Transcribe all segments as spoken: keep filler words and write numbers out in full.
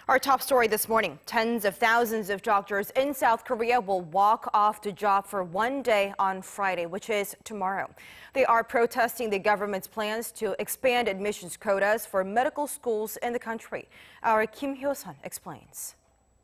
Our top story this morning, tens of thousands of doctors in South Korea will walk off the job for one day on Friday, which is tomorrow. They are protesting the government's plans to expand admissions quotas for medical schools in the country. Our Kim Hyo-sun explains.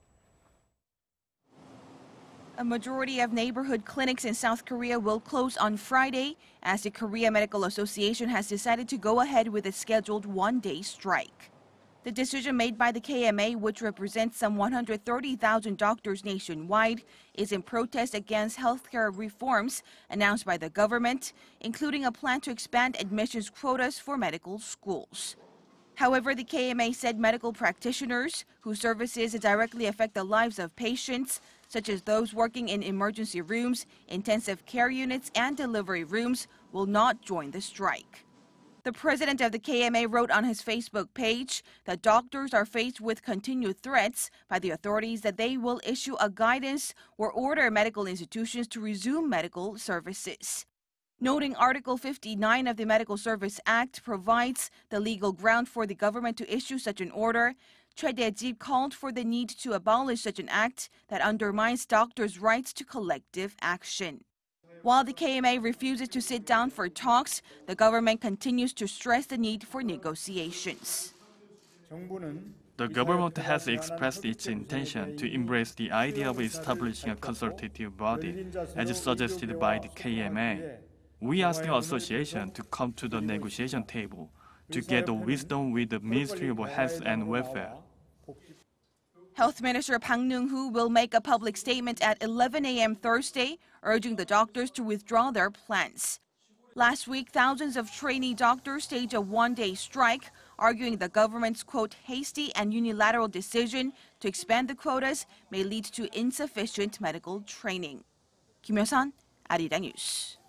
A majority of neighborhood clinics in South Korea will close on Friday as the Korea Medical Association has decided to go ahead with its scheduled one-day strike. The decision made by the K M A, which represents some one hundred thirty thousand doctors nationwide, is in protest against healthcare reforms announced by the government, including a plan to expand admissions quotas for medical schools. However, the K M A said medical practitioners, whose services directly affect the lives of patients, such as those working in emergency rooms, intensive care units, and delivery rooms, will not join the strike. The president of the K M A wrote on his Facebook page that doctors are faced with continued threats by the authorities that they will issue a guidance or order medical institutions to resume medical services. Noting Article fifty-nine of the Medical Service Act provides the legal ground for the government to issue such an order, Choi Dae-ji called for the need to abolish such an act that undermines doctors' rights to collective action. While the K M A refuses to sit down for talks, the government continues to stress the need for negotiations. The government has expressed its intention to embrace the idea of establishing a consultative body, as suggested by the K M A. We ask the association to come to the negotiation table to get the wisdom with the Ministry of Health and Welfare. Health Minister Bang Neung-hoo will make a public statement at eleven a m Thursday, urging the doctors to withdraw their plans. Last week, thousands of trainee doctors staged a one-day strike, arguing the government's, quote, hasty and unilateral decision to expand the quotas may lead to insufficient medical training. Kim Hyo-sun, Arirang News.